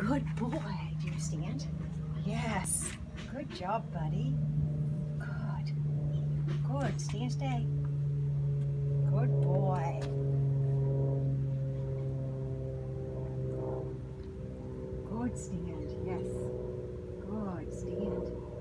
Good boy. Do you stand? Yes. Good job, buddy. Good. Good. Stand, stay. Good boy. Good stand. Yes. Good stand.